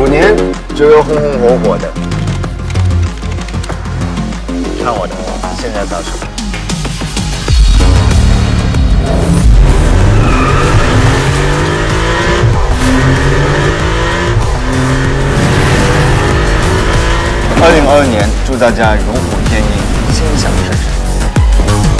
年就有红红火火的。 看我的，现在倒数。2022年，祝大家如虎添翼，心想事成。